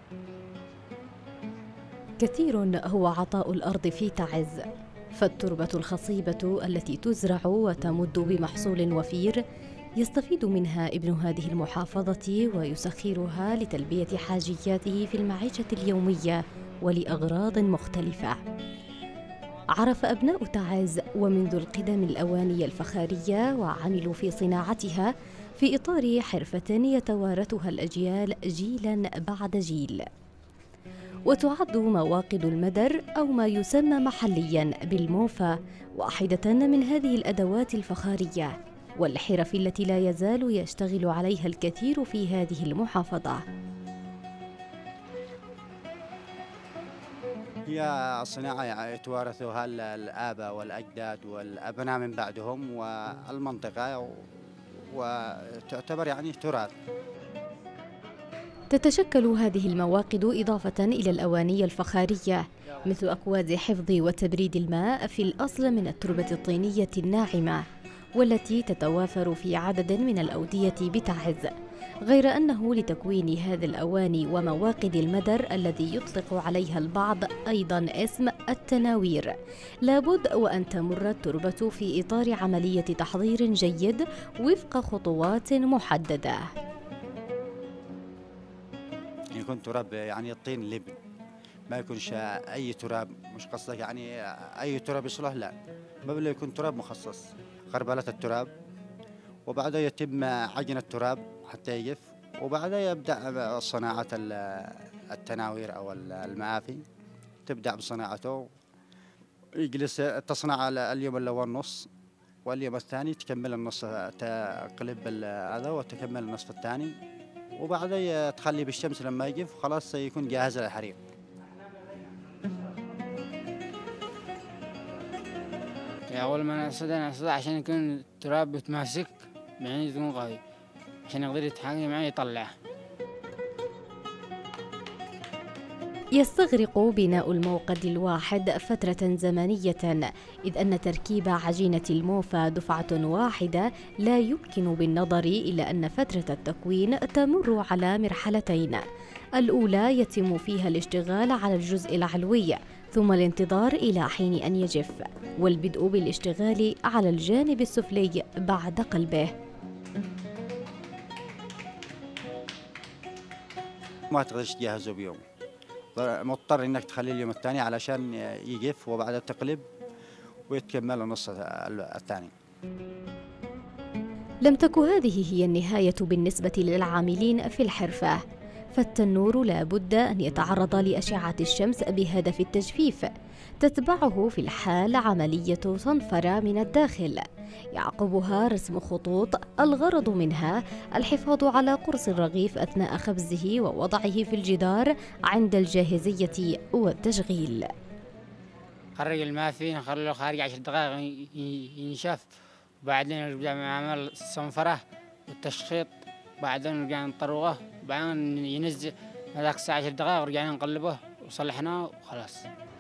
كثير هو عطاء الأرض في تعز، فالتربة الخصيبة التي تزرع وتمد بمحصول وفير يستفيد منها ابن هذه المحافظة ويسخرها لتلبية حاجياته في المعيشة اليومية ولأغراض مختلفة. عرف أبناء تعز ومنذ القدم الأواني الفخارية وعملوا في صناعتها في إطار حرفة يتوارثها الأجيال جيلاً بعد جيل. وتعد مواقد المدر أو ما يسمى محلياً بالموفا واحدة من هذه الأدوات الفخارية والحرف التي لا يزال يشتغل عليها الكثير في هذه المحافظة. هي صناعة يتوارثها الآباء والأجداد والأبناء من بعدهم، والمنطقة وتعتبر يعني تراث. تتشكل هذه المواقد إضافة إلى الأواني الفخارية مثل أكواد حفظ وتبريد الماء في الأصل من التربة الطينية الناعمة والتي تتوافر في عدد من الأودية بتعز، غير أنه لتكوين هذه الأواني ومواقد المدر الذي يطلق عليها البعض أيضاً اسم التناوير لابد وأن تمر التربة في إطار عملية تحضير جيد وفق خطوات محددة. يكون تراب يعني الطين لبن، ما يكونش أي تراب. مش قصدك يعني أي تراب يصلح، لا، بل يكون تراب مخصص. غربلة التراب، وبعدها يتم عجن التراب حتى يجف، وبعدها يبدأ صناعة التناوير أو المآفي. تبدأ بصناعته، يجلس تصنع اليوم الأول نص، واليوم الثاني تكمل النص، تقلب هذا وتكمل النصف الثاني، وبعدها تخليه بالشمس لما يجف خلاص يكون جاهز للحريق. أول ما نصدع عشان يكون التراب متماسك يعني يكون قوي عشان يقدر يتحكم معي يطلعه. يستغرق بناء الموقد الواحد فترة زمنية، إذ أن تركيب عجينة الموفا دفعة واحدة لا يمكن بالنظر إلى أن فترة التكوين تمر على مرحلتين. الأولى يتم فيها الاشتغال على الجزء العلوي، ثم الانتظار إلى حين أن يجف، والبدء بالاشتغال على الجانب السفلي بعد قلبه. ما تقدرش تجهزه بيوم، مضطر انك تخليه اليوم الثاني علشان يجف، وبعدها تقلب ويتكمل النص الثاني. لم تكن هذه هي النهاية بالنسبة للعاملين في الحرفة، فالتنور لا بد أن يتعرض لأشعة الشمس بهدف التجفيف، تتبعه في الحال عملية صنفرة من الداخل، يعقبها رسم خطوط الغرض منها الحفاظ على قرص الرغيف أثناء خبزه ووضعه في الجدار عند الجاهزية والتشغيل. خرج الماء فيه نخليه خارج 10 دقائق ينشف، وبعدين نبدأ عمل الصنفرة والتشخيط، بعدين نرجع نطروه، بعدين ينزل هذاك الساعة 10 دقائق ورجعنا نقلبه وصلحناه وخلاص.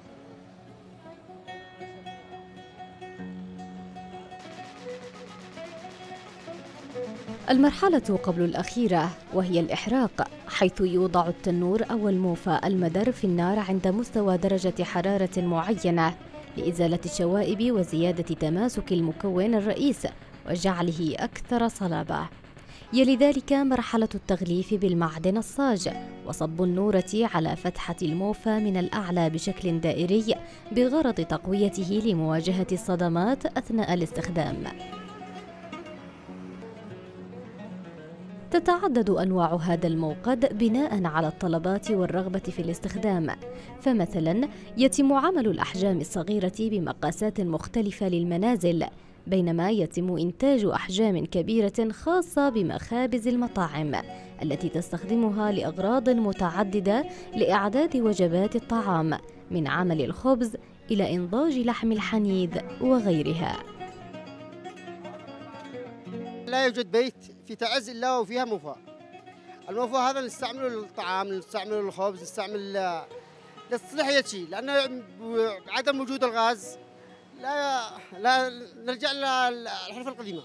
المرحلة قبل الأخيرة وهي الإحراق، حيث يوضع التنور أو الموفى المدر في النار عند مستوى درجة حرارة معينة لإزالة الشوائب وزيادة تماسك المكون الرئيس وجعله أكثر صلابة. يلي ذلك مرحلة التغليف بالمعدن الصاج وصب النورة على فتحة الموفى من الأعلى بشكل دائري بغرض تقويته لمواجهة الصدمات أثناء الاستخدام. تتعدد أنواع هذا الموقد بناء على الطلبات والرغبة في الاستخدام، فمثلا يتم عمل الأحجام الصغيرة بمقاسات مختلفة للمنازل، بينما يتم إنتاج أحجام كبيرة خاصة بمخابز المطاعم التي تستخدمها لأغراض متعددة لإعداد وجبات الطعام، من عمل الخبز إلى إنضاج لحم الحنيذ وغيرها. لا يوجد بيت في تعز إلا وفيها موفى. الموفى هذا نستعمله للطعام، نستعمله للخبز، نستعمل لتصليح شيء، لأنه عدم وجود الغاز لا نرجع للحرفة القديمة.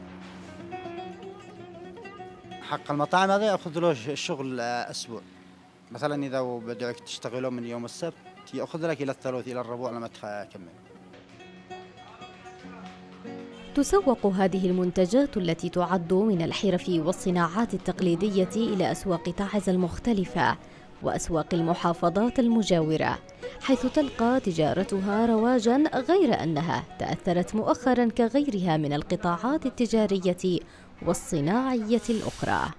حق المطاعم هذا يأخذ له الشغل أسبوع، مثلا إذا بدك تشتغله من يوم السبت يأخذ لك إلى الثلاث إلى الربوع لما تكمل. تسوق هذه المنتجات التي تعد من الحرف والصناعات التقليدية إلى أسواق تعز المختلفة وأسواق المحافظات المجاورة، حيث تلقى تجارتها رواجاً، غير أنها تأثرت مؤخراً كغيرها من القطاعات التجارية والصناعية الأخرى.